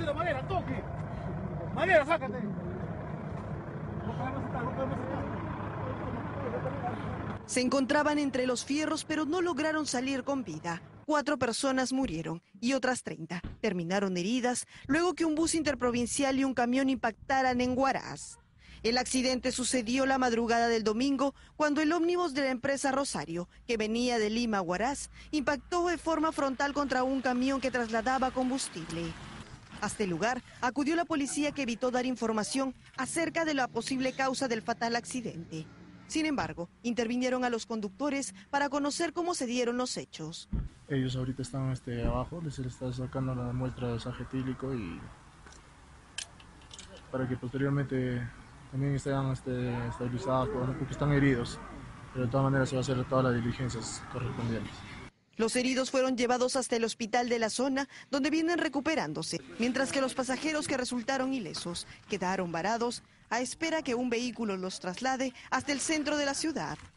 sácate la madera, toque. Madera, sácate. Se encontraban entre los fierros, pero no lograron salir con vida. 4 personas murieron y otras 30 terminaron heridas luego que un bus interprovincial y un camión impactaran en Huaraz. El accidente sucedió la madrugada del domingo cuando el ómnibus de la empresa Rosario, que venía de Lima a Huaraz, impactó de forma frontal contra un camión que trasladaba combustible. Hasta el lugar acudió la policía, que evitó dar información acerca de la posible causa del fatal accidente. Sin embargo, intervinieron a los conductores para conocer cómo se dieron los hechos. Ellos ahorita están abajo, les está sacando la muestra de azaje etílico y para que posteriormente también estén estabilizados porque están heridos. Pero de todas maneras se va a hacer todas las diligencias correspondientes. Los heridos fueron llevados hasta el hospital de la zona, donde vienen recuperándose, mientras que los pasajeros que resultaron ilesos quedaron varados a espera que un vehículo los traslade hasta el centro de la ciudad.